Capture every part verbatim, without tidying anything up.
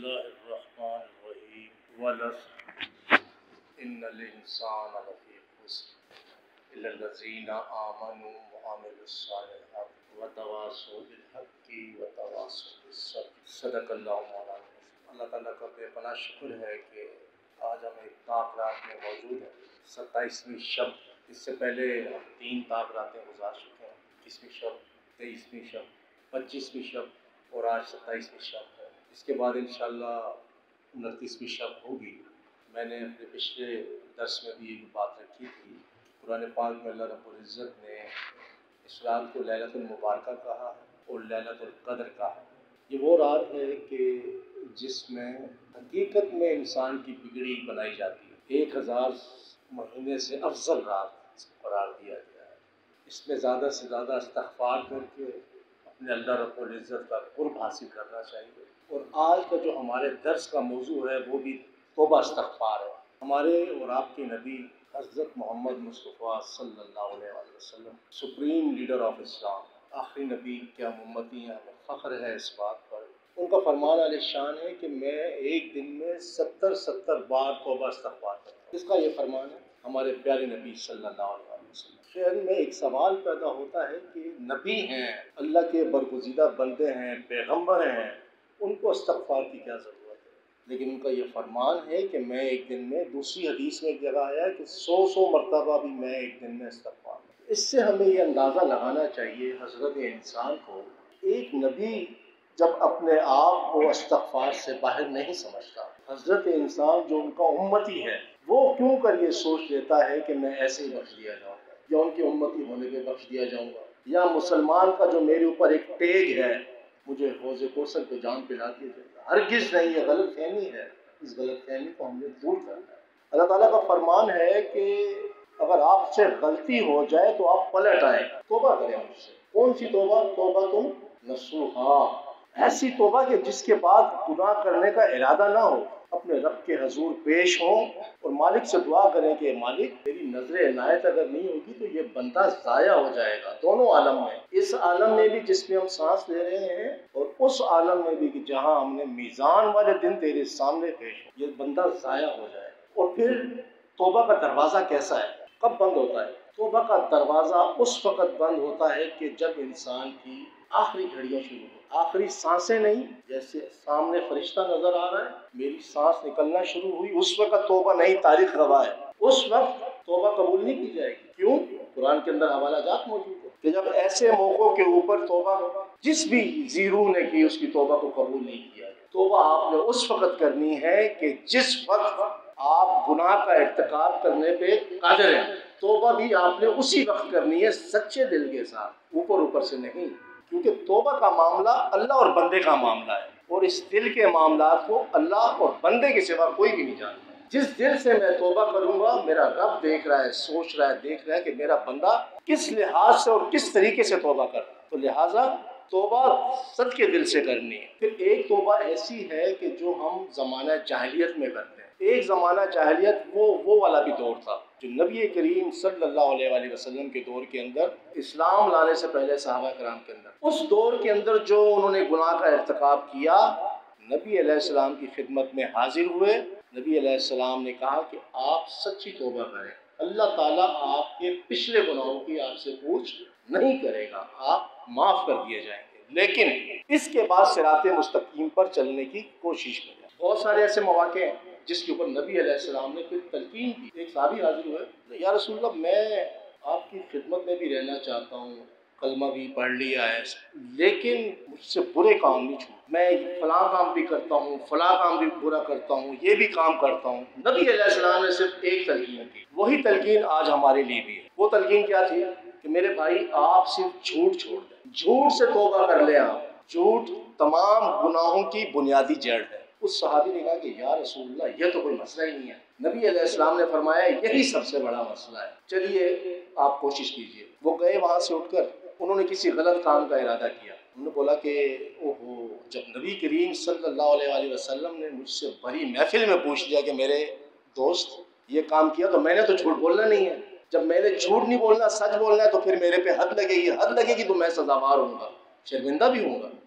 बिस्मिल्लाहिर्रहमानिर्रहीम वलअस्र इन्नल इंसाना लफ़ी खुस्र इल्लल्लज़ीना आमनू व अमिलुस्सालिहात व तवासौ बिल हक़्क़ि व तवासौ बिस्सब्र। सदक़ल्लाहु मौलाना। अल्लाह ताला का बेपनाह शुक्र है कि आज हम एक ताक़ रात में मौजूद हैं, सत्ताईसवीं शब। इससे पहले हम तीन ताक़ रातें गुजार चुके हैं, इक्कीसवीं शब, तेईसवीं शब, पच्चीसवीं शब और आज सत्ताईसवीं शब है। इसके बाद इंशाअल्लाह उनतीसवीं शब होगी। मैंने अपने पिछले दर्स में भी एक बात रखी थी, कुरान पाक में अल्लाह रब्बुल इज़्ज़त ने इस रात को लैलतुल मुबारका कहा है और लैलतुल क़द्र कहा है। ये वो रात है कि जिसमें हकीकत में इंसान की बिगड़ी बनाई जाती है। एक हज़ार महीने से अफजल रात करार दिया गया है। इसमें ज़्यादा से ज़्यादा इस्तिग़फ़ार करके अपने अल्लाह रब्बुल इज़्ज़त का क़ुर्ब हासिल करना चाहिए। और आज का जो हमारे दर्स का मौजू है वो भी तौबा इस्तिग़फ़ार है। हमारे और आपके नबी हज़रत मोहम्मद मुस्तफ़ा सल्लल्लाहु अलैहि वसल्लम सुप्रीम लीडर ऑफ इस्लाम, आखिरी नबी क्या उम्मती हैं, हमें फ़ख्र है इस बात पर। उनका फरमान आलिशान है कि मैं एक दिन में सत्तर सत्तर बार तौबा इस्तिग़फ़ार करता हूँ। किसका ये फरमान है? हमारे प्यारे नबी सल्लल्लाहु अलैहि वसल्लम। ख़ैर में एक सवाल पैदा होता है कि नबी हैं, अल्लाह के बरगुज़ीदा बंदे हैं, पैगम्बर हैं, उनको इस्तिग़फ़ार की क्या ज़रूरत है? लेकिन उनका ये फरमान है कि मैं एक दिन में, दूसरी हदीस में एक जगह आया है कि सौ सौ मरतबा भी मैं एक दिन में इस्तिग़फ़ार। इससे हमें ये अंदाज़ा लगाना चाहिए हज़रत इंसान को, एक नबी जब अपने आप को इस्तिग़फ़ार से बाहर नहीं समझता, हज़रत इंसान जो उनका उम्मती है वो क्यों कर ये सोच लेता है कि मैं ऐसे ही बख्श दिया जाऊँगा या उनके उम्मती होने पे बख्श दिया जाऊँगा, या मुसलमान का जो मेरे ऊपर एक टैग है मुझे हौज़े कौसर पे जाम पिला दिया जाएगा। हरगिज़ नहीं, ये गलत फहमी है। इस गलत फहमी को हमने दूर करना है। अल्लाह ताला का फरमान है कि अगर आपसे गलती हो जाए तो आप पलट आए, तौबा करें मुझसे। कौन सी तौबा? तौबा तुम नसूहा, ऐसी तौबा कि जिसके बाद गुनाह करने का इरादा ना हो, अपने रब के हजूर पेश हो और मालिक से दुआ करें कि मालिक तेरी नजर इनायत अगर नहीं होगी तो ये बंदा ज़ाया हो जाएगा, दोनों आलम में, इस आलम में भी जिसमें हम सांस ले रहे हैं और उस आलम में भी कि जहाँ हमने मीज़ान वाले दिन तेरे सामने पेश हो, ये बंदा ज़ाया हो जाएगा। और फिर तौबा का दरवाज़ा कैसा है, कब बंद होता है? तौबा का दरवाज़ा उस वक़्त बंद होता है कि जब इंसान की आखिरी घड़ियाँ शुरू हो, आखिरी सांसें नहीं, जैसे सामने फरिश्ता नजर आ रहा है, मेरी सांस निकलना शुरू हुई, उस वक़्त तौबा नहीं, तारीख गवाह है, उस वक्त तौबा कबूल नहीं की जाएगी। क्यों? कुरान के अंदर हवाला जात मौजूद है कि जब ऐसे मौक़ों के ऊपर तौबा जिस भी ज़ीरू ने की उसकी तौबा को कबूल नहीं किया। तौबा आपने उस वक़्त करनी है कि जिस वक्त आप गुनाह का इर्तिकाब करने पे कादिर हैं। तौबा भी आपने उसी वक्त करनी है, सच्चे दिल के साथ, ऊपर ऊपर से नहीं, क्योंकि तौबा का मामला अल्लाह और बंदे का मामला है और इस दिल के मामलात को अल्लाह और बंदे के सिवा कोई भी नहीं जानता। जिस दिल से मैं तौबा करूंगा, मेरा रब देख रहा है, सोच रहा है, देख रहा है कि मेरा बंदा किस लिहाज से और किस तरीके से तौबा कर रहा है, तो लिहाजा तौबा सच के दिल से करनी है। फिर एक तौबा ऐसी है कि जो हम ज़माना जाहिलियत में करते हैं। एक ज़माना जाहिलियत वो वो वाला भी दौर था जो नबी करीम सल्लल्लाहु अलैहि वसल्लम के दौर के अंदर, इस्लाम लाने से पहले सहाबा कराम के अंदर, उस दौर के अंदर जो उन्होंने गुनाह का इर्तिकाब किया, नबी अलैहिस्सलाम की खिदमत में हाजिर हुए। नबी अलैहिस्सलाम ने कहा कि आप सच्ची तौबा करें, अल्लाह ताला आपके पिछले गुनाहों की आपसे पूछ नहीं करेगा, आप माफ़ कर दिए जाएंगे, लेकिन इसके बाद सिराते मुस्तकीम पर चलने की कोशिश करें। बहुत सारे ऐसे मौके हैं जिसके ऊपर नबी अलैहिस्सलाम ने फिर तलकीन की। एक साहबी हाजिर हुए, या रसूलल्लाह मैं आपकी खिदमत में भी रहना चाहता हूँ, कलमा भी पढ़ लिया है, लेकिन मुझसे बुरे काम नहीं छूटे, मैं फलां काम भी करता हूँ, फलां काम भी बुरा करता हूँ, ये भी काम करता हूँ। नबी अलैहिस्सलाम ने सिर्फ एक तलकीन की, वही तलकीन आज हमारे लिए भी है। वो तलकीन क्या थी कि मेरे भाई आप सिर्फ झूठ छोड़ दें, झूठ से तौबा कर लें। आप, झूठ तमाम गुनाहों की बुनियादी जड़ है। उस सहाबी ने कहा कि या रसूलल्लाह ये तो कोई मसला ही नहीं है। नबी अलैहिस्सलाम ने फरमाया यही सबसे बड़ा मसला है, चलिए आप कोशिश कीजिए। वो गए वहाँ से उठकर, उन्होंने किसी गलत काम का इरादा किया। उन्होंने बोला कि ओहो, जब नबी करीम सल्लल्लाहु अलैहि वसल्लम ने मुझसे बड़ी महफिल में पूछ लिया कि मेरे दोस्त ये काम किया, तो मैंने तो झूठ बोलना नहीं है। जब मैंने झूठ नहीं बोलना, सच बोलना है, तो फिर मेरे पे हद लगेगी, हद लगेगी तो मैं सजावार होऊंगा, शर्मिंदा भी होऊंगा।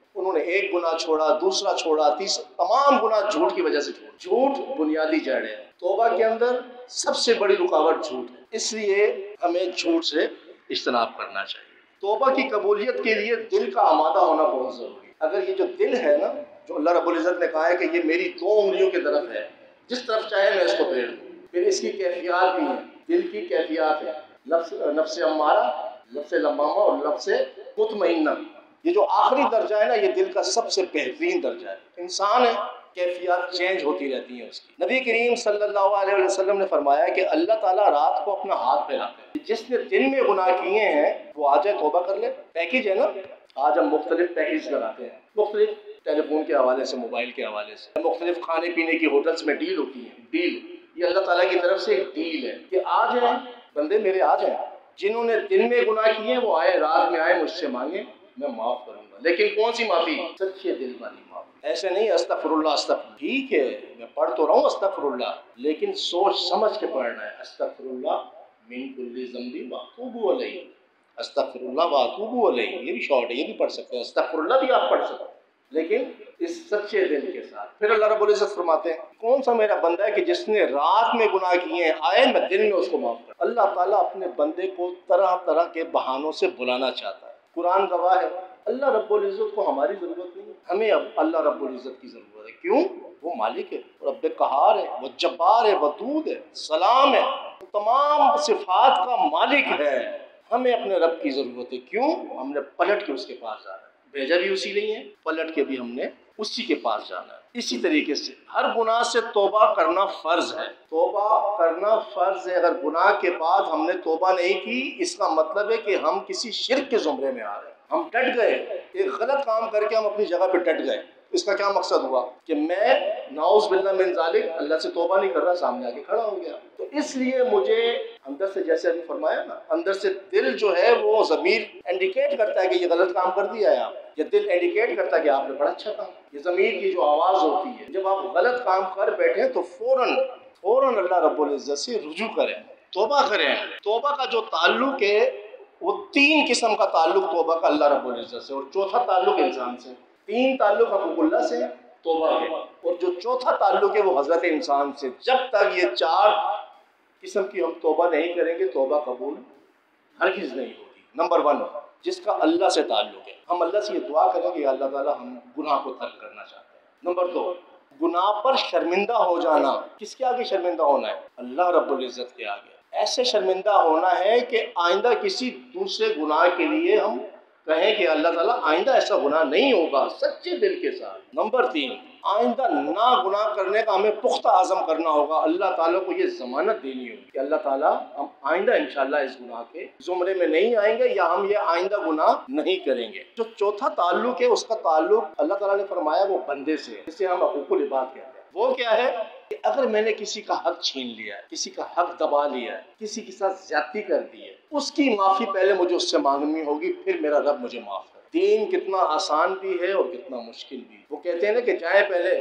उन्होंने एक गुनाह छोड़ा, दूसरा छोड़ा, तीसरा, तमाम गुनाह झूठ की वजह से छोड़। झूठ बुनियादी जड़ है, तौबा के अंदर सबसे बड़ी रुकावट झूठ है, इसलिए हमें झूठ से इज्तनाब करना चाहिए। तौबा की कबूलियत के लिए दिल का आमादा होना बहुत ज़रूरी है। अगर ये जो दिल है ना, जो अल्लाह रब्बुल इज़्ज़त ने कहा है कि ये मेरी दो उंगलियों की तरफ है, जिस तरफ चाहे मैं इसको फेर दूँ, फिर इसकी कैफियत भी है, दिल की कैफियत है, लफ्स नफ्स अम्मारा, लफ्स लम्मामा और लफ्स मुतमइन्ना। ये जो आखिरी दर्जा है ना, ये दिल का सबसे बेहतरीन दर्जा है। इंसान है, कैफियत चेंज होती रहती है उसकी। नबी करीम सल्लल्लाहु अलैहि वसल्लम ने फरमाया कि अल्लाह ताला रात को अपना हाथ फैलाते हैं, जिसने दिन में गुनाह किए हैं वो आ जाए तौबा कर ले। पैकेज है ना, आज हम मुख्तलिफ पैकेज लगाते हैं, मुख्तलिफ टेलीफोन के हवाले से, मोबाइल के हवाले से, मुख्तलिफ खाने पीने की होटल्स में डील होती है। डील ये अल्लाह ताला की तरफ से एक डील है कि आ जाए बंदे मेरे, आ जाए, जिन्होंने दिन में गुनाह किए वो आए, रात में आए, मुझसे मांगे, मैं माफ़ करूँगा। लेकिन कौन सी माफ़ी? सच्चे दिल वाली माफ़ी। ऐसे नहीं अस्तगफिरुल्लाह अस्तगफिरुल्लाह, ठीक है मैं पढ़ तो रहा हूँ अस्तगफिरुल्लाह, लेकिन सोच समझ के पढ़ना है। अस्तगफिरुल्लाह मिन कुल्ली ज़ंबी व अतूबु अलैहि, अस्तगफिरुल्लाह व अतूबु अलैहि, ये भी शॉर्ट है, ये भी पढ़ सकते हैं। अस्तगफिरुल्लाह भी आप पढ़ सकते हैं, लेकिन इस सच्चे दिल के साथ। फिर अल्लाह रब्बुल इज़्ज़त फरमाते हैं, कौन सा मेरा बंदा है कि जिसने रात में गुनाह किए हैं, आए मैं दिन में उसको माफ़ कर। अल्लाह ताला अपने बंदे को तरह तरह के बहानों से बुलाना चाहता है। कुरान गवाह है, अल्लाह रब्बुल इज़्ज़त को हमारी ज़रूरत नहीं, हमें अब अल्लाह रब्बुल इज़्ज़त की ज़रूरत है। क्यों? वो मालिक है, रब्बे कहार है, वो जब्बार है, वदूद है, सलाम है, तमाम सिफात का मालिक है। हमें अपने रब की ज़रूरत है। क्यों? हमने पलट के उसके पास जाना है, भेजा भी उसी नहीं है, पलट के भी हमने उसी के पास जाना है। इसी तरीके से हर गुनाह से तौबा करना फ़र्ज़ है, तौबा करना फ़र्ज़ है। अगर गुनाह के बाद हमने तौबा नहीं की, इसका मतलब है कि हम किसी शिर्क के ज़ुमरे में आ रहे हैं, हम डट गए, एक गलत काम करके हम अपनी जगह पे डट गए। इसका क्या मकसद हुआ कि मैं नाउज़ बिल्लाह मिन ज़ालिक अल्लाह से तौबा नहीं कर रहा, सामने आके खड़ा हो गया। तो इसलिए मुझे अंदर से, जैसे अभी फरमाया ना, अंदर से दिल जो है वो ज़मीर इंडिकेट करता है कि ये गलत काम कर दिया है आप, या दिल इंडिकेट करता है कि आपने बड़ा अच्छा काम। ये ज़मीर की जो आवाज़ होती है, जब आप गलत काम कर बैठे तो फ़ौरन फ़ौरन अल्लाह रब्बुल इज़्ज़त से रुजू करें, तौबा करें। तौबा का जो ताल्लुक़ है वो तीन किस्म का ताल्लुक़ तौबा का अल्लाह रब्बुल इज़्ज़त से, और चौथा ताल्लुक़ इंसान से। तीन ताल्लुक़ हक़ूक़ुल्लाह से, तौबा के, और जो चौथा ताल्लुक़ है वो हज़रत इंसान से। जब तक ये चार किस्म की हम तौबा नहीं करेंगे, तौबा कबूल हरगिज़ नहीं होगी। नंबर वन, जिसका अल्लाह से ताल्लुक़ है, हम अल्लाह से ये दुआ करेंगे, अल्लाह ताला हम गुनाह को तर्क करना चाहते हैं। नंबर दो, गुनाह पर शर्मिंदा हो जाना। किसके आगे शर्मिंदा होना है? अल्लाह रब्बुल इज़्ज़त के आगे। ऐसे शर्मिंदा होना है कि आइंदा किसी दूसरे गुनाह के लिए हम कहें कि अल्लाह ताला आइंदा ऐसा गुनाह नहीं होगा, सच्चे दिल के साथ। नंबर तीन, आइंदा ना गुनाह करने का हमें पुख्ता आज़म करना होगा। अल्लाह ताला को ये ज़मानत देनी होगी कि अल्लाह ताला हम आइंदा इंशाअल्लाह इस गुनाह के ज़ुमरे में नहीं आएंगे, या हम ये आइंदा गुनाह नहीं करेंगे। जो चौथा ताल्लुक है उसका ताल्लुक अल्लाह ताला ने फरमाया वो बंदे से, जिसे हम हक़ूक़ुल इबाद कहते हैं। वो क्या है कि अगर मैंने किसी का हक छीन लिया है, किसी का हक दबा लिया है, किसी के साथ ज्यादती कर दी है, उसकी माफ़ी पहले मुझे उससे मांगनी होगी, फिर मेरा रब मुझे माफ़ कर। दीन कितना आसान भी है और कितना मुश्किल भी। वो कहते हैं ना कि जाए पहले,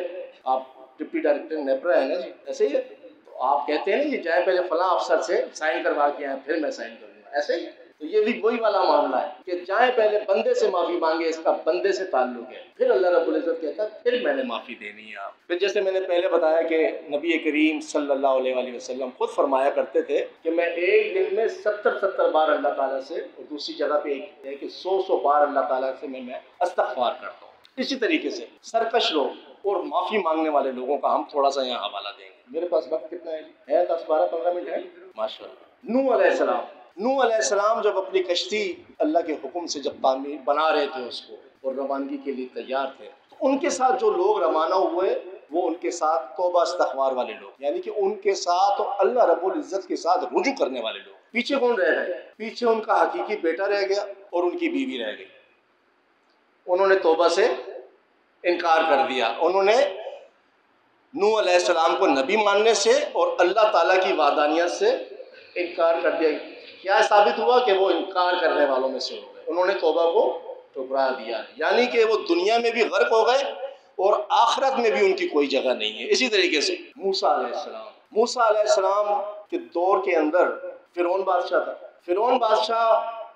आप डिप्टी डायरेक्टर नेपरा है ना जी, ऐसे ही है, तो आप कहते हैं ना कि जाए पहले फलां अफसर से साइन करवा के आए, फिर मैं साइन करूँगा, ऐसे ही। तो ये भी वही वाला मामला है कि जाए पहले बंदे से माफ़ी मांगे, इसका बंदे से ताल्लुक है, फिर अल्लाह रब्बुल इज़्ज़त कहता है फिर मैंने माफ़ी देनी है आप। फिर जैसे मैंने पहले बताया कि नबी करीम सल्लल्लाहु अलैहि वसल्लम खुद फरमाया करते थे कि मैं एक दिन में सत्तर सत्तर बार अल्लाह ताला से, और दूसरी जगह पे एक है कि सौ सौ बार अल्लाह ताला से मैं मैं इस्तग़फ़ार करता हूँ। इसी तरीके से सरकश लोग और माफ़ी मांगने वाले लोगों का हम थोड़ा सा यहाँ हवाला देंगे। मेरे पास वक्त कितना है? है दस बारह पंद्रह मिनट है माशाअल्लाह। नूह अलैहिस्सलाम, नूह अलैहिस्सलाम जब अपनी कश्ती अल्लाह के हुक्म से जब तामीर बना रहे थे उसको, और रवानगी के लिए तैयार थे, तो उनके साथ जो लोग रवाना हुए वो उनके साथ तौबा इस्तग़फ़ार वाले लोग, यानी कि उनके साथ अल्लाह रब्बुल इज़्ज़त के साथ रुजू करने वाले लोग। पीछे कौन रह गए? पीछे उनका हकीकी बेटा रह गया और उनकी बीवी रह गई। उन्होंने तौबा से इनकार कर दिया। उन्होंने नूह अलैहिस्सलाम को नबी मानने से और अल्लाह ताला की वादानियत से इनकार कर दिया। क्या साबित हुआ कि वो इनकार करने वालों में से हो गए, उन्होंने तौबा को ठुकरा दिया, यानी कि वो दुनिया में भी गर्क हो गए और आखिरत में भी उनकी कोई जगह नहीं है। इसी तरीके से मूसा अलैहिस्सलाम, मूसा अलैहिस्सलाम के दौर के अंदर फ़िरौन बादशाह था। फ़िरौन बादशाह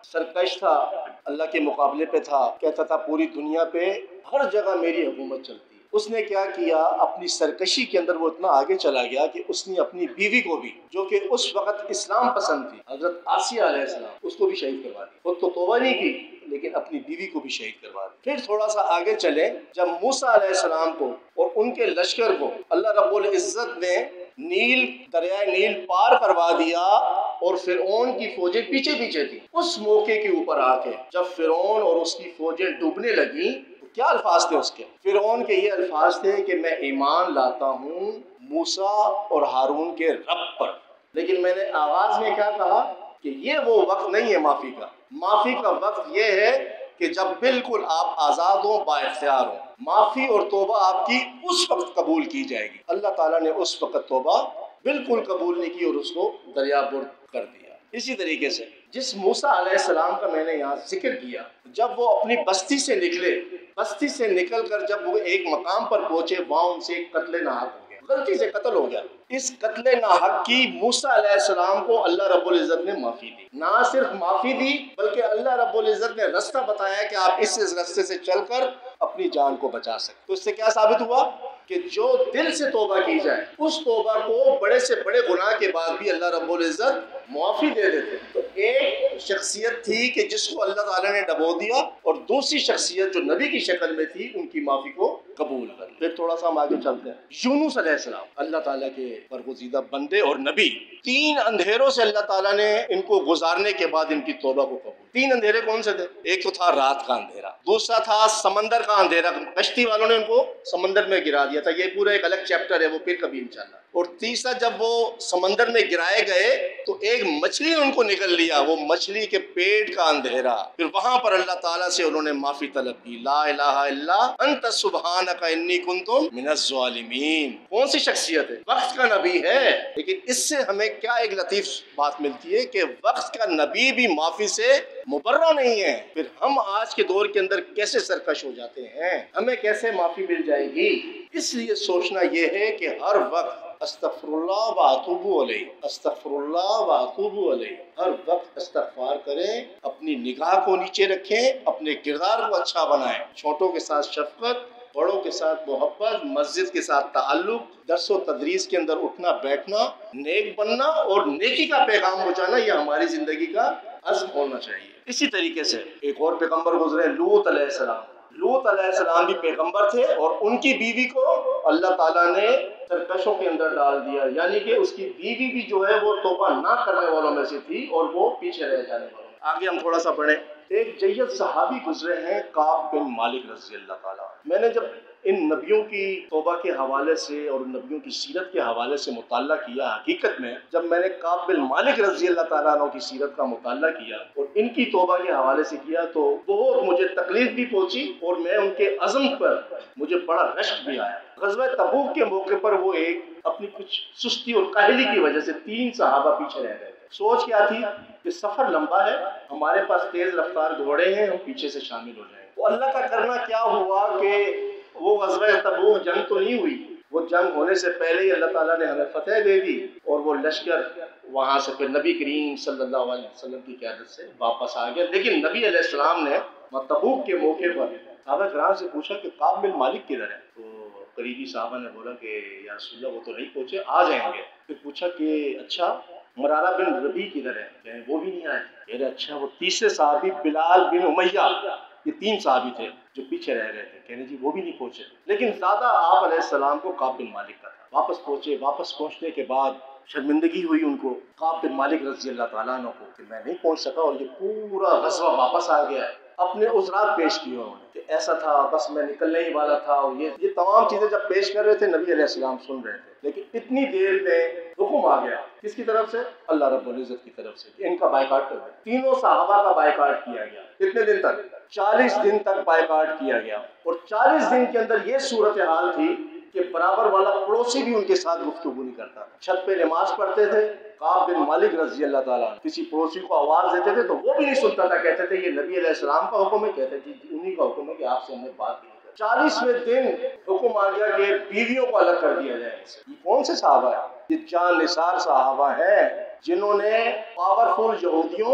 सरकश था, अल्लाह के मुकाबले पे था, कहता था पूरी दुनिया पे हर जगह मेरी हुकूमत चलती। उसने क्या किया, अपनी सरकशी के अंदर वो इतना आगे चला गया कि उसने अपनी बीवी को भी, जो कि उस वक़्त इस्लाम पसंद थी, हज़रत आसिया अलैहिस्सलाम, उसको भी शहीद करवा दी। खुद तो तौबा नहीं की, लेकिन अपनी बीवी को भी शहीद करवा दी। फिर थोड़ा सा आगे चले, जब मूसा अलैहिस्सलाम को और उनके लश्कर को अल्लाह रब्बुल इज़्ज़त ने नील दरिया नील पार करवा दिया और फिरौन की फौजें पीछे पीछे थी, उस मौके के ऊपर आके जब फिरौन और उसकी फौजें डूबने लगी, तो क्या अल्फाज थे उसके? फिरौन के ये अल्फाज थे कि मैं ईमान लाता हूँ मूसा और हारून के रब पर। लेकिन मैंने आगाज में क्या कहा कि ये वो वक्त नहीं है माफ़ी का। माफ़ी का वक्त ये है कि जब बिल्कुल आप आज़ाद हो, बाइख्तियार हो। माफ़ी और तौबा आपकी उस वक्त कबूल की जाएगी। अल्लाह ताला ने उस वक्त तौबा बिल्कुल कबूल नहीं की और उसको दरियाबुर्द कर दिया। इसी तरीके से जिस मूसा अलैहिस्सलाम का मैंने यहाँ जिक्र किया, जब वो अपनी बस्ती से निकले, बस्ती से निकल कर जब वो एक मकाम पर पहुंचे, वहाँ उनसे एक कत्ले नाहक हो गया, गलती से कत्ल हो गया। इस कत्ले नाहक की मूसा अलैहिस्सलाम को अल्लाह रब्बुल इज़्ज़त ने माफ़ी दी। ना सिर्फ माफ़ी दी, बल्कि अल्लाह रब्बुल इज़्ज़त ने रास्ता बताया कि आप इस रास्ते से चलकर अपनी जान को बचा सकते। तो इससे क्या साबित हुआ कि जो दिल से तौबा की जाए, उस तौबा को बड़े से बड़े गुनाह के बाद भी अल्लाह रब्बुल इज़्ज़त माफ़ी दे देते। तो एक शख्सियत थी कि जिसको अल्लाह ताला ने डबो दिया, और दूसरी शख्सियत जो नबी की शक्ल में थी, उनकी माफ़ी को कबूल कर। फिर थोड़ा सा हम आगे चलते हैं। यूनुस अलैहिस्सलाम, अल्लाह ताला के बरगुज़ीदा बंदे और नबी, तीन अंधेरों से अल्लाह ताला ने इनको गुजारने के बाद इनकी तौबा को कबूल। तीन अंधेरे कौन से थे? एक तो था रात का अंधेरा, दूसरा था समंदर का अंधेरा, कश्ती वालों ने उनको समंदर में गिरा दिया था, ये पूरा एक अलग चैप्टर है, वो फिर कभी इंशाअल्लाह। और तीसरा, जब वो समंदर में गिराए गए तो एक मछली ने उनको निकल लिया, वो मछली के पेट का अंधेरा। फिर वहां पर अल्लाह ताला से उन्होंने माफी तलब की, ला इलाहा इल्ला अंत सुब्हानका इन्नी कुन्तु मिनज़ ज़ालिमीन। कौन सी शख्सियत है? वक्त का नबी है। लेकिन इससे हमें क्या एक लतीफ बात मिलती है कि वक्त का नबी भी माफी से मुबर्रा नहीं है। फिर हम आज के दौर के अंदर कैसे सरकश हो जाते हैं, हमें कैसे माफी मिल जाएगी? इसलिए सोचना यह है कि हर वक्त अस्तगफिरुल्लाह व अतूबु अलैह, अस्तगफिरुल्लाह व अतूबु अलैह, हर वक्त इस्तगफार करें, अपनी निगाह को नीचे रखें, अपने किरदार को अच्छा बनाएं, छोटों के साथ शफकत, बड़ों के साथ मोहब्बत, मस्जिद के साथ ताल्लुक, दर्स व तदरीस के अंदर उठना बैठना, नेक बनना और नेकी का पैगाम पहुंचाना, यह हमारी जिंदगी का अज़्म होना चाहिए। इसी तरीके से एक और पैगंबर गुजरे, लूत अलैहिस्सलाम। लूत अलैहिस्सलाम भी पैगंबर थे और उनकी बीवी को अल्लाह ताला ने सरकशों के अंदर डाल दिया, यानी कि उसकी बीवी भी जो है वो तौबा ना करने वालों में से थी और वो पीछे रह जाने वालों। आगे हम थोड़ा सा बढ़े। एक जय्यद सहाबी गुजरे हैं, काब बिन मालिक रज़ी अल्लाह ताला। मैंने जब इन नबियों की तौबा के हवाले से और नबियों की सीरत के हवाले से मुताला किया, हकीकत में जब मैंने काब बिन मालिक रज़ी अल्लाह ताला अन्हु की सीरत का मुताला किया और इनकी तौबा के हवाले से किया, तो बहुत मुझे तकलीफ भी पहुंची और मैं उनके अज़म पर मुझे बड़ा रश्क भी आया। ग़ज़वा तबूक के मौके पर वो एक अपनी कुछ सुस्ती और काहली की वजह से तीन सहाबा पीछे रह गए। सोच क्या थी कि सफ़र लंबा है, हमारे पास तेज़ रफ्तार घोड़े हैं, हम पीछे से शामिल हो जाएं। तो अल्लाह का करना क्या हुआ कि वो ग़ज़वा तबूक जंग तो नहीं हुई, वो जंग होने से पहले ही अल्लाह ताला ने हमें फतेह दे दी और वो लश्कर वहाँ से फिर नबी करीम सल्लल्लाहु अलैहि वसल्लम की क़यादत से वापस आ गया। लेकिन नबी अलैहिस्सलाम ने तबूक के मौके पर सहाबा किराम से पूछा कि काब बिन मालिक किधर है? तो करीबी साहबा ने बोला कि या रसूलल्लाह वो तो नहीं पहुँचे, आ जाएंगे। फिर पूछा कि अच्छा मरारा बिन रबी किधर है? वो भी नहीं आए। कह अच्छा वो तीसरे साहबी बिलाल बिन उमैया, ये तीन साहबी थे जो पीछे रह गए थे, कहने जी वो भी नहीं पहुंचे। लेकिन ज़्यादा आप अलैहिस्सलाम को काब बिन मालिक का था। वापस पहुंचे, वापस पहुंचने के बाद शर्मिंदगी हुई उनको, काब बिन मालिक रज़ी अल्लाह ताला अन्हु को, कि मैं नहीं पहुंच सका और ये पूरा ग़ज़वा वापस आ गया है। अपने उज़रात पेश किए उन्होंने कि ऐसा था, बस मैं निकलने ही वाला था, और ये ये तमाम चीज़ें जब पेश कर रहे थे नबी अलैहिस्सलाम सुन रहे थे। लेकिन इतनी देर में हुक्म आ गया, किसकी तरफ से? अल्लाह रब्बुल इज़्ज़त की तरफ से, कि इनका बायकाट कर दे। तीनों सहाबा का बायकाट किया गया। कितने दिन तक? चालीस दिन तक बायकाट किया गया। और चालीस दिन के अंदर ये सूरत हाल थी कि बराबर वाला पड़ोसी भी उनके साथ गुफ्तगू नहीं करता। छत पे नमाज पढ़ते थे, काब बिन मालिक रज़ी अल्लाह ताला किसी पड़ोसी को आवाज़ देते थे तो वो भी नहीं सुनता था, कहते थे ये नबी अलैहिस्सलाम का हुक्म है, कहते थे उन्हीं का हुक्म है कि आपसे हमने बात नहीं की। चालीसवें दिन हुक्म आ गया कि बीवियों को अलग कर दिया जाए। ये कौन से सहाबा है? ये जान निसार सहाबा हैं जिन्होंने पावरफुल यहूदियों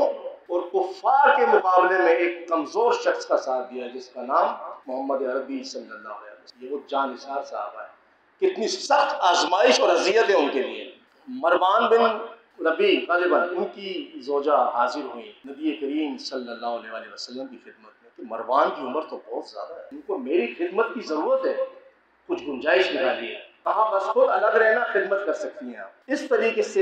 और कुफ्फार के मुकाबले में एक कमज़ोर शख्स का साथ दिया जिसका नाम मोहम्मद अरबी सल्लल्लाहु अलैहि वसल्लम। ये वो जानिसार साहब है। कितनी सख्त आजमाइश और अजियत है उनके लिए। मरवान बिन रबी गालिबन उनकी जोजा हाजिर हुई नबी करीम सल्लल्लाहु अलैहि वसल्लम की खिदमत में कि मरवान की उम्र तो बहुत ज़्यादा है, उनको मेरी खिदमत की ज़रूरत है, कुछ गुंजाइश निकालिए। कहा बस खुद अलग रहना, खिदमत कर सकती हैं आप। इस तरीके से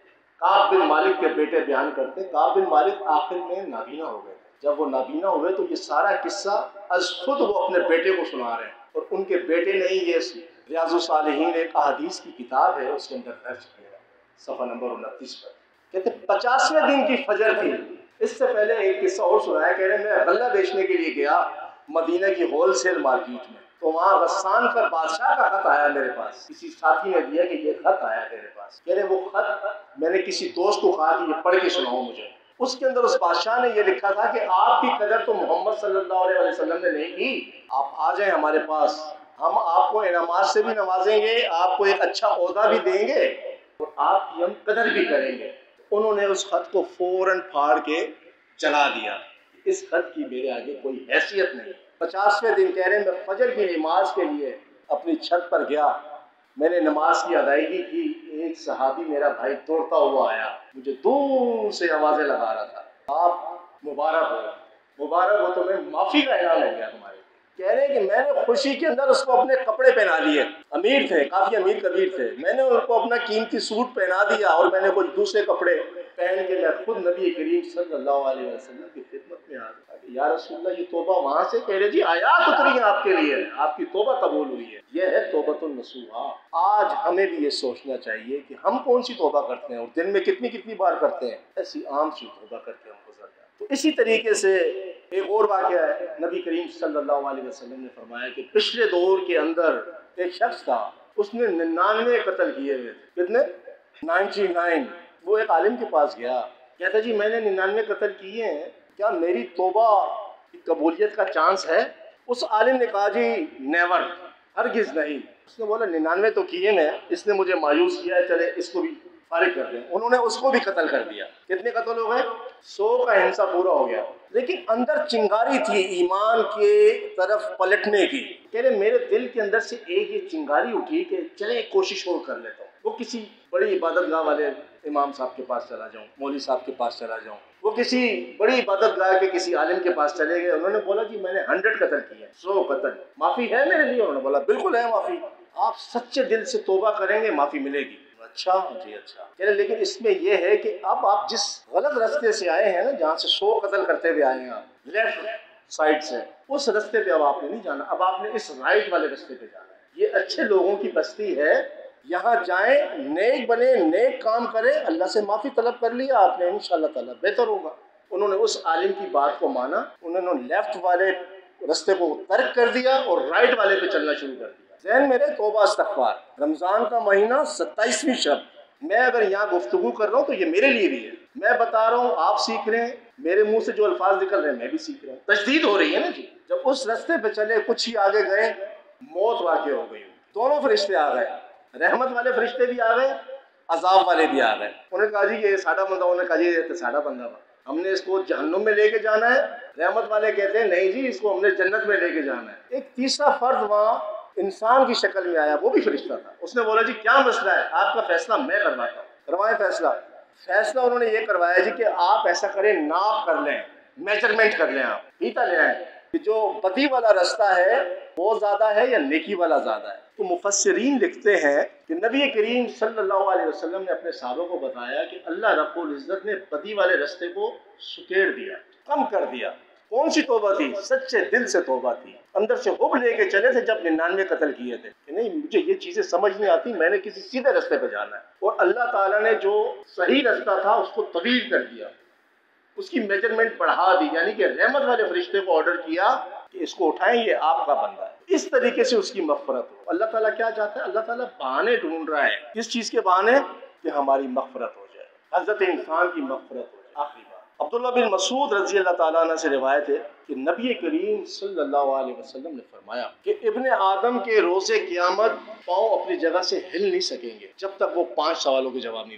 काब बिन मालिक के बेटे बयान करते। काब बिन मालिक आखिर में नाबीना हो गए। जब वो नाबीना हुए तो ये सारा किस्सा अज खुद वो अपने बेटे को सुना रहे हैं, और उनके बेटे ने ही ये रियाजुस सालिहीन एक अहादीस की किताब है उसके अंदर दर्ज किया, सफ़ा नंबर उनतीस पर। कहते पचासवें दिन की फजर थी। इससे पहले एक किस्सा और सुनाया, कह रहे मैं गल्ला बेचने के लिए गया मदीना की होलसेल मार्केट में, तो वहाँ गस्सान पर बादशाह का खत आया मेरे पास। किसी साथी ने दिया कि ये खत आया मेरे पास। कह रहे वो खत मैंने किसी दोस्त को कहा कि ये पढ़ के सुनाओ मुझे। उसके अंदर उस बादशाह ने ये लिखा था कि आपकी कदर तो मोहम्मद सल्लल्लाहु अलैहि वसल्लम ने नहीं की, आप आ जाएं हमारे पास, हम आपको इनामात से भी नवाजेंगे, आपको एक अच्छा ओहदा भी देंगे और आपकी हम कदर भी करेंगे। उन्होंने उस खत को फौरन फाड़ के जला दिया। इस खत की मेरे आगे कोई हैसियत नहीं। पचासवें दिन कह रहे मैं फजर की नमाज के लिए अपनी छत पर गया, मैंने नमाज की अदायगी की। एक सहाबी मेरा भाई दौड़ता हुआ आया, मुझे दूर से आवाज़ें लगा रहा था, आप मुबारक हो, मुबारक हो, तो मैं माफ़ी का ऐलान हो गया तुम्हारे। कह रहे कि मैंने खुशी के अंदर उसको अपने कपड़े पहना दिए। अमीर थे, काफ़ी अमीर कबीर थे, मैंने उनको अपना कीमती सूट पहना दिया और मैंने कुछ दूसरे कपड़े पहन के मैं खुद नबी करीम सल्लल्लाहु अलैहि वसल्लम की खिदमत में आ गया। या रसूलल्लाह ये तौबा वहाँ से, कह रहे जी आयात उतरी है आपके लिए, आपकी तौबा कबूल हुई है। यह है तौबतुन नसूहा। आज हमें भी ये सोचना चाहिए कि हम कौन सी तौबा करते हैं और दिन में कितनी कितनी बार करते हैं। ऐसी आम सी तौबा करके हम गुजर जाए। तो इसी तरीके से एक और वाक़या है, नबी करीम सल्लल्लाहु अलैहि वसल्लम ने फरमाया कि पिछले दौर के अंदर एक शख्स था, उसने निन्यानवे कत्ल किए हुए थे। कितने? Ninety nine. वो एक आलिम के पास गया, कहता जी मैंने निन्यानवे कत्ल किए हैं, क्या मेरी तौबा की कबूलियत का चांस है? उस आलिम ने कहा जी नेवर, हरगिज़ नहीं। उसने बोला निन्यानवे तो किए मैं, इसने मुझे मायूस किया है, चले इसको भी फारिग कर दें। उन्होंने उसको भी कत्ल कर दिया। कितने कत्ल हो गए? सौ का हिस्सा पूरा हो गया। लेकिन अंदर चिंगारी थी ईमान के तरफ पलटने की। कह रहे मेरे दिल के अंदर से एक ये चिंगारी उठी कि चले कोशिश और कर लेता हूँ। वो किसी बड़ी इबादतगाह वाले इमाम साहब के पास चला जाऊँ, मौलवी साहब के पास चला जाऊँ, वो किसी बड़ी इबादतगाह के किसी आलिम के पास चले गए। उन्होंने बोला जी मैंने हंड्रेड कत्ल किए, सौ कत्ल, माफ़ी है मेरे लिए? उन्होंने बोला बिल्कुल है माफ़ी, आप सच्चे दिल से तौबा करेंगे माफ़ी मिलेगी। अच्छा जी अच्छा। कह रहे लेकिन इसमें यह है कि अब आप जिस गलत रास्ते से आए हैं ना, जहाँ से सौ कत्ल करते हुए आए हैं आप लेफ्ट साइड से, उस रास्ते पे अब आपने नहीं जाना, अब आपने इस राइट वाले रास्ते पे जाना है। ये अच्छे लोगों की बस्ती है, यहाँ जाएं, नेक बने, नेक काम करें, अल्लाह से माफ़ी तलब कर लिया आपने, इंशाअल्लाह ताला बेहतर होगा। उन्होंने उस आलिम की बात को माना, उन्होंने लेफ्ट वाले रास्ते को तर्क कर दिया और राइट वाले पे चलना शुरू कर दिया। ज़हन मेरे तौबा इस्तग़फ़ार, रमज़ान का महीना सत्ताईसवीं शब, मैं अगर यहाँ गुफ्तगू कर रहा हूँ तो ये मेरे लिए भी है। मैं बता रहा हूँ, आप सीख रहे हैं, मेरे मुंह से जो अल्फाज निकल रहे हैं मैं भी सीख रहा हूँ। तजदीद हो रही है ना जी। जब उस रास्ते पे चले, कुछ ही आगे गए, मौत वाक़ई हो गई। दोनों फरिश्ते आ गए, रहमत वाले फरिश्ते भी आ गए, अजाब वाले भी आ गए। उन्होंने कहा जी ये साढ़ा बंदा, उन्होंने कहा जी ये तो साढ़ा बंदा था, हमने इसको जहन्नुम में लेके जाना है। रहमत वाले कहते हैं नहीं जी, इसको हमने जन्नत में लेके जाना है। एक तीसरा फर्द वहाँ इंसान की शक्ल में आया, वो भी फरिश्ता था। उसने बोला जी क्या मसला है, आपका फैसला मैं करवाता हूँ। करवाएं फैसला। फैसला उन्होंने ये करवाया जी कि आप ऐसा करें, नाप कर लें, मेजरमेंट कर लें, आप फीता ले आए कि जो बदी वाला रास्ता है वो ज़्यादा है या नेकी वाला ज़्यादा है। तो मुफस्सिरीन लिखते हैं कि नबी करीम सल्लल्लाहु अलैहि वसल्लम ने अपने साहबों को बताया कि अल्लाह रब्बुल इज़्ज़त ने बदी वाले रास्ते को सुकेड़ दिया, कम कर दिया। कौन सी तौबा थी? सच्चे दिल से तौबा थी। अंदर से हुब लेके चले थे जब निन्यानवे कत्ल किए थे कि नहीं मुझे ये चीज़ें समझ नहीं आती, मैंने किसी सीधे रास्ते पे जाना है। और अल्लाह ताला ने जो सही रास्ता था उसको तवील कर दिया, उसकी मेजरमेंट बढ़ा दी, यानी कि रहमत वाले फरिश्ते को ऑर्डर किया कि इसको उठाएं, ये आपका बंदा है। इस तरीके से उसकी मग़फ़िरत हो। अल्लाह ताला क्या चाहता है? अल्लाह ताला बहाने ढूंढ रहा है। किस चीज़ के बहाने? कि हमारी मग़फ़िरत हो जाए, हज़रत इंसान की मग़फ़िरत हो जाए। आखिरी बात, अब्दुल्लाह बिन मसूद रज़ी अल्लाह ताला अन्हु से रिवायत है कि नबी करीम सल्लल्लाहु अलैहि वसल्लम ने फरमाया कि इब्ने आदम के रोज़े क़यामत पाँव अपनी जगह से हिल नहीं सकेंगे जब तक वो पांच सवालों के जवाब नहीं दे सके।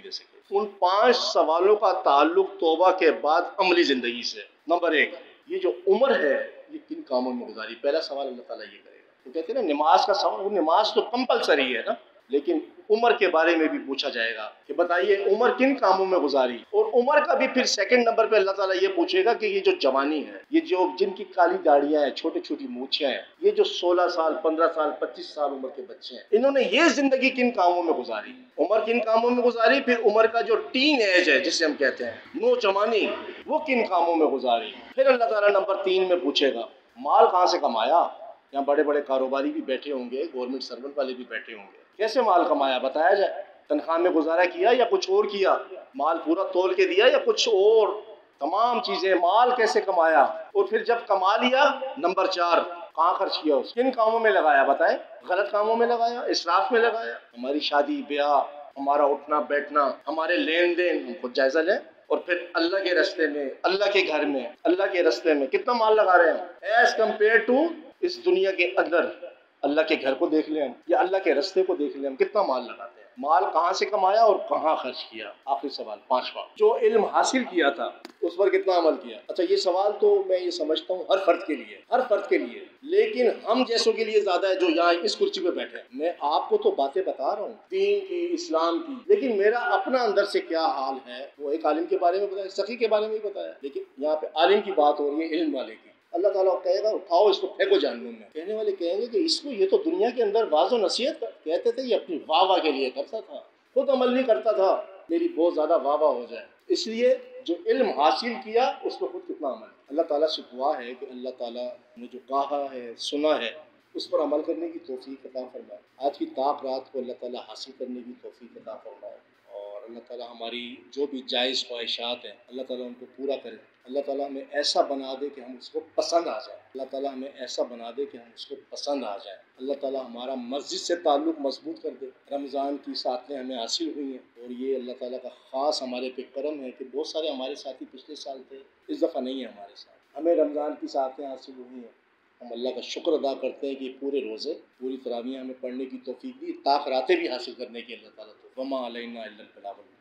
उन पांच सवालों का ताल्लुक तौबा के बाद अमली ज़िंदगी से। नंबर एक, ये जो उम्र है ये किन कामों में गुजारी। पहला सवाल अल्लाह ताला ये करेगा। तो कहते हैं ना नमाज का सवाल, वो नमाज तो कंपलसरी है ना, लेकिन उम्र के बारे में भी पूछा जाएगा कि बताइए उम्र किन कामों में गुजारी। और उम्र का भी फिर सेकंड नंबर पे अल्लाह ताला ये पूछेगा कि ये जो जवानी है, ये जो जिनकी काली दाढ़ियां हैं, छोटी छोटी मूछें हैं, ये जो सोलह साल पंद्रह साल पच्चीस साल उम्र के बच्चे हैं, इन्होंने ये जिंदगी किन कामों में गुजारी। उम्र किन कामों में गुजारी, फिर उम्र का जो टीन एज है जिसे हम कहते हैं नौजवानी, वो किन कामों में गुजारी। फिर अल्लाह ताला नंबर तीन में पूछेगा माल कहाँ से कमाया। यहाँ बड़े बड़े कारोबारी भी बैठे होंगे, गवर्नमेंट सर्वेंट वाले भी बैठे होंगे, कैसे माल कमाया बताया जाए। तनख्वाह में गुजारा किया या कुछ और किया, माल पूरा तोल के दिया या कुछ और, तमाम चीजें, माल कैसे कमाया। और फिर जब कमा लिया, नंबर चार, कहाँ खर्च किया, उस किन कामों में लगाया बताएं। गलत कामों में लगाया, इसराफ में लगाया। हमारी शादी ब्याह, हमारा उठना बैठना, हमारे लेन देन, हम खुद जायजा लें। और फिर अल्लाह के रास्ते में, अल्लाह के घर में, अल्लाह के रास्ते में कितना माल लगा रहे हैं एज कम्पेयर टू इस दुनिया के अंदर। अल्लाह के घर को देख लें हम, या अल्लाह के रास्ते को देख लें हम, कितना माल लगाते हैं। माल कहाँ से कमाया और कहाँ खर्च किया। आखिरी सवाल पांचवा, जो इल्म हासिल किया था उस पर कितना अमल किया। अच्छा, ये सवाल तो मैं ये समझता हूँ हर फर्द के लिए, हर फर्द के लिए, लेकिन हम जैसों के लिए ज्यादा है जो यहाँ इस कुर्सी पे बैठे हैं। मैं आपको तो बातें बता रहा हूँ दीन की, इस्लाम की, लेकिन मेरा अपना अंदर से क्या हाल है वो एक आलिम के बारे में बताया, सखी के बारे में भी बताया, लेकिन यहाँ पे आलिम की बात हो रही है, इल्म वाले की। अल्लाह ताला कहेगा उठाओ इसको फेंको जहन्नुम में। कहने वाले कहेंगे कि इसको, ये तो दुनिया के अंदर वाज़ो नसीहत कहते थे, ये अपनी वाह वाह के लिए करता था, खुद अमल नहीं करता था, मेरी बहुत ज़्यादा वाह वाह हो जाए। इसलिए जो इल्म हासिल किया उस पर खुद कितना अमल। अल्लाह ताला से दुआ है कि अल्लाह ताला ने जो कहा है सुना है उस पर अमल करने की तौफीक अता फरमाए। आज की ताक रात को अल्लाह ताला हासिल करने की तौफीक अता फरमाए। और अल्लाह ताला हमारी जो भी जायज़ ख्वाहिशात हैं अल्लाह ताला उनको पूरा करे। अल्लाह ताला हमें ऐसा बना दे कि हम उसको पसंद आ जाए। अल्लाह ताला हमें ऐसा बना दे कि हम उसको पसंद आ जाए। अल्लाह ताला हमारा मस्जिद से ताल्लुक़ मजबूत कर दे। रमज़ान की साथें हमें हासिल हुई हैं और ये अल्लाह ताला का ख़ास हमारे पे करम है कि बहुत सारे हमारे साथी पिछले साल थे, इस दफ़ा नहीं है हमारे साथ, हमें रमज़ान की साथें हासिल हुई हैं। हम अल्लाह का शुक्र अदा करते हैं कि पूरे रोज़े, पूरी तरावियाँ हमें पढ़ने की तौफीक दी, ताक़ रातें भी हासिल करने की अल्लाह ताला तो वमा अलैना इल्लल बलाग।